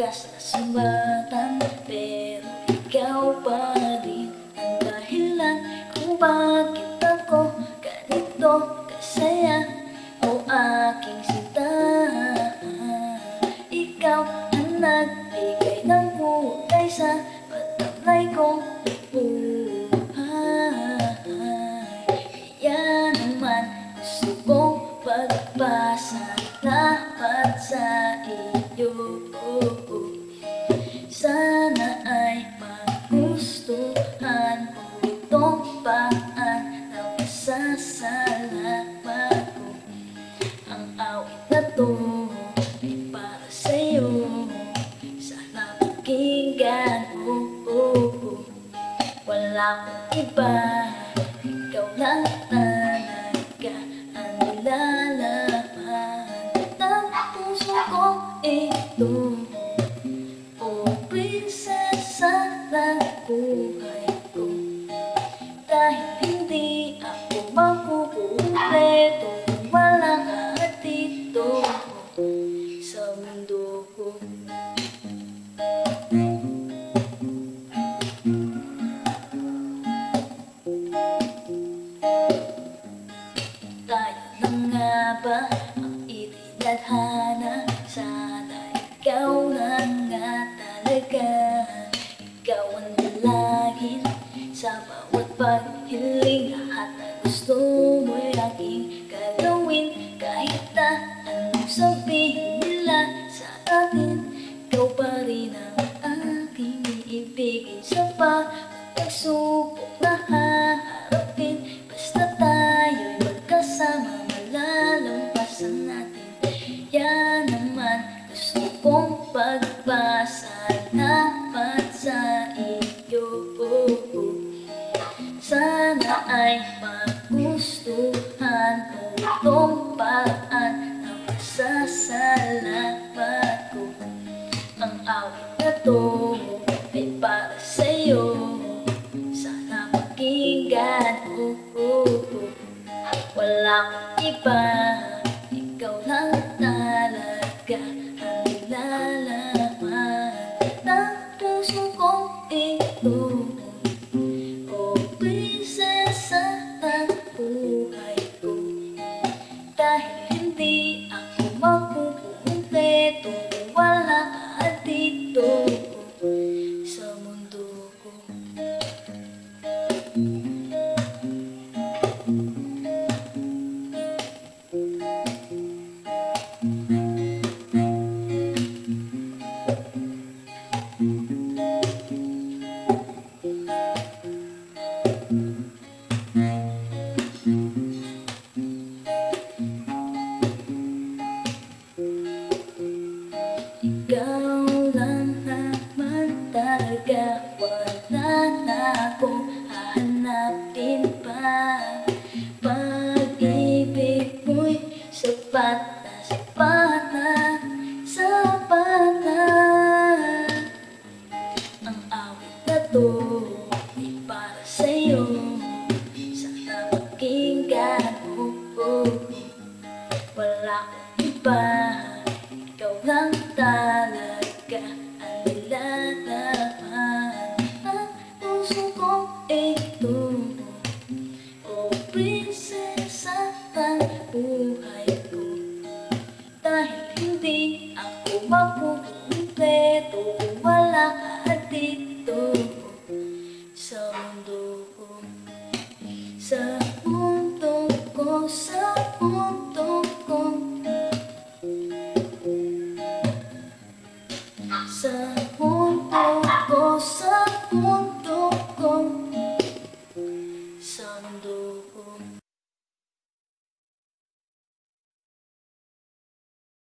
sa sumbatan, pero ikaw pa rin ang dahilan kung bakit ako ganito kasaya. O aking sinta, ikaw ang nagbigay ng kulay sa patablay kong buhay. Kaya naman gusto kong pagpasa lahat sa iyo. Sana ay magustuhan mo itong paan na masasalamat ko. Ang awit na to ay para sa'yo, sana pakinggan mo. Wala akong iba, ikaw lang talaga ang nilalaman ng puso ko ito. O prinsesa ng buhay ko, dahil hindi ako makukumpleto kung walang hatito sa mundo ko. Tayo na nga ba ang itinadhana? Sana ikaw na nga talaga. Ikaw ang dalangin sa bawat paghiling. Lahat na gusto mo'y aking gagawin. Kahit na anong sabihin nila sa akin, ikaw pa rin ang aking iibigin. Sa pagsubok na haharapin, basta tayo'y magkasama, malalampasan natin. Yan naman gusto kong pagpasalamat sa iyo. Sana ay magustuhan mo itong paan na masasalamat ko. Ang awit na to ay para sa'yo, sana pakinggan mo. Wala akong iba, ikaw lang talaga ang nilalaman ng puso kong ito. O prinsesa ng buhay ko, dahil hindi ako makukumpleto kung wala ka dito sa mundo ko. Ikaw lang naman talaga, wala na akong hahanapin pa. Pag-ibig mo'y sapat na, sapat na, sapat na. Ang awit na to ay para sa'yo, sana pakinggan mo. Wala akong iba, ikaw lang talaga ang nilalaman ng puso kong ito. O prinsesa ng buhay ko, dahil hindi ako makukumpleto kung wala ka dito sa mundo ko. Sa mundo ko, sa mundo ko, sa